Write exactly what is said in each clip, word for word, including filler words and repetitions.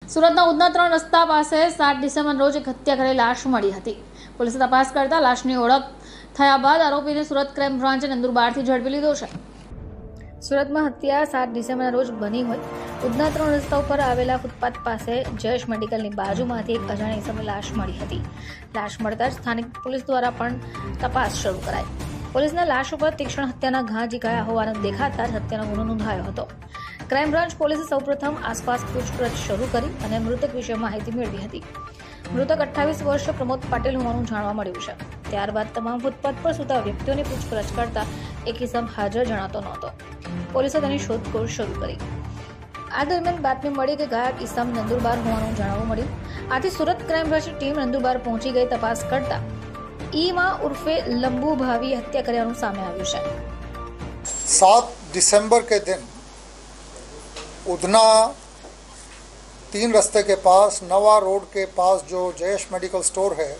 સુરતના ઉધના ત્રણ રસ્તા પાસે સાત ડિસેમ્બર રોજ એક હત્યા કરેલી લાશ મળી હતી. પોલીસે તપાસ કરતા લાશની ઓળખ થયા બાદ આરોપીને સુરત ક્રાઇમ બ્રાન્ચે નંદુરબારથી ઝડપી લીધો છે. સુરતમાં હત્યા સાત ડિસેમ્બરના રોજ બની હોય ઉધના ત્રણ રસ્તા ઉપર આવેલા ફૂટપાથ પાસે જયેશ મેડિકલની બાજુમાંથી એક અજાણી ઇસમે લાશ મળી હતી. લાશ મળતા જ સ્થાનિક પોલીસ દ્વારા પણ તપાસ શરૂ કરાઈ. પોલીસના લાશ ઉપર તીક્ષ્ણ હત્યાના ઘા ઝીકાયા હોવાનું દેખાતા જ હત્યાનો ગુનો નોંધાયો હતો. ક્રાઇમ બ્રાન્ચ પોલીસે સૌપ્રથમ આસપાસ પૂછપરછ શરૂ કરી અને મૃતક વિશે માહિતી મેળવી હતી. મૃતક અઠ્ઠાવીસ વર્ષ પ્રમોદ પાટીલ હોવાનું જાણવા મળ્યું છે. ત્યારબાદ તમામ ફૂટપાથ પર સૂતા વ્યક્તિઓની પૂછપરછ કરતા એક ઇસમ હાજર જણાતો નહોતો. પોલીસે તેની શોધખોળ શરૂ કરી. આ દરમિયાન બાતમી મળી કે ગાયબ ઇસમ નંદુરબાર હોવાનું જાણવા મળ્યું. આથી સુરત ક્રાઇમ બ્રાન્ચની ટીમ નંદુરબાર પહોંચી ગઈ. તપાસ કરતા ઈમા ઉર્ફે लंबू भावी हत्या કર્યાનું સામે આવ્યું છે. सात दिसंबर के दिन उधना तीन रास्ते के पास नवा रोड के पास जो जयेश मेडिकल स्टोर है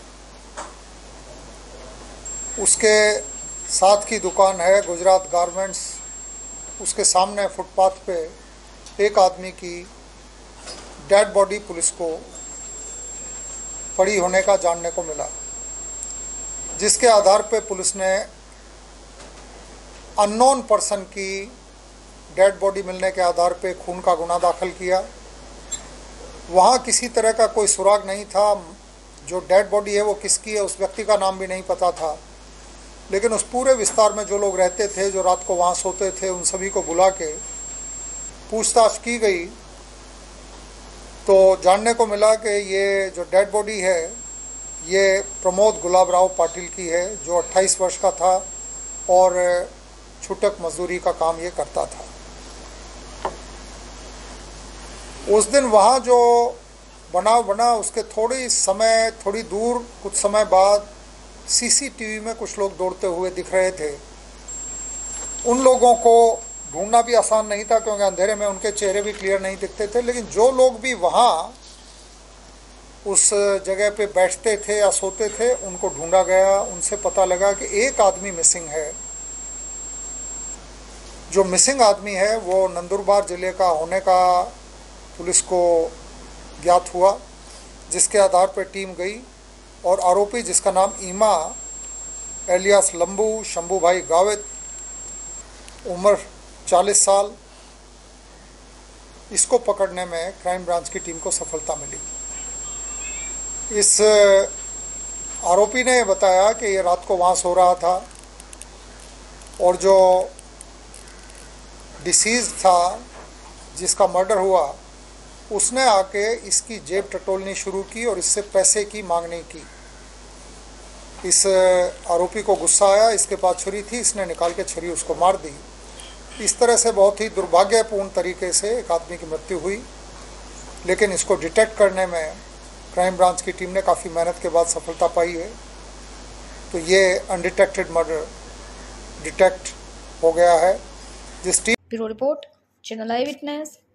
उसके साथ की दुकान है गुजरात गारमेंट्स. उसके सामने फुटपाथ पे एक आदमी की डेड बॉडी पुलिस को पड़ी होने का जानने को मिला, जिसके आधार पे पुलिस ने अननोन पर्सन की डेड बॉडी मिलने के आधार पे खून का गुना दाखिल किया. वहाँ किसी तरह का कोई सुराग नहीं था. जो डेड बॉडी है वो किसकी है उस व्यक्ति का नाम भी नहीं पता था. लेकिन उस पूरे विस्तार में जो लोग रहते थे, जो रात को वहाँ सोते थे, उन सभी को बुला के पूछताछ की गई तो जानने को मिला कि ये जो डेड बॉडी है ये प्रमोद गुलाब राव पाटिल की है, जो अट्ठाईस वर्ष का था और छूटक मजदूरी का काम ये करता था. उस दिन वहाँ जो बनाव बना उसके थोड़ी समय थोड़ी दूर कुछ समय बाद सीसीटीवी में कुछ लोग दौड़ते हुए दिख रहे थे. उन लोगों को ढूंढना भी आसान नहीं था क्योंकि अंधेरे में उनके चेहरे भी क्लियर नहीं दिखते थे. लेकिन जो लोग भी वहाँ उस जगह पे बैठते थे या सोते थे उनको ढूंढा गया. उनसे पता लगा कि एक आदमी मिसिंग है. जो मिसिंग आदमी है वो नंदुरबार ज़िले का होने का पुलिस को ज्ञात हुआ, जिसके आधार पर टीम गई और आरोपी जिसका नाम ईमा एलियास लंबू शंभू भाई गावित, उम्र चालीस साल, इसको पकड़ने में क्राइम ब्रांच की टीम को सफलता मिली. इस आरोपी ने बताया कि ये रात को वहाँ सो रहा था और जो डिसीज था जिसका मर्डर हुआ उसने आके इसकी जेब टटोलनी शुरू की और इससे पैसे की मांगनी की. इस आरोपी को गुस्सा आया. इसके पास छुरी थी, इसने निकाल के छुरी उसको मार दी. इस तरह से बहुत ही दुर्भाग्यपूर्ण तरीके से एक आदमी की मृत्यु हुई. लेकिन इसको डिटेक्ट करने में क्राइम ब्रांच की टीम ने काफ़ी मेहनत के बाद सफलता पाई है. तो ये अनडिटेक्टेड मर्डर डिटेक्ट हो गया है. जिस टीम ब्यूरो रिपोर्ट, चैनल आई विटनेस.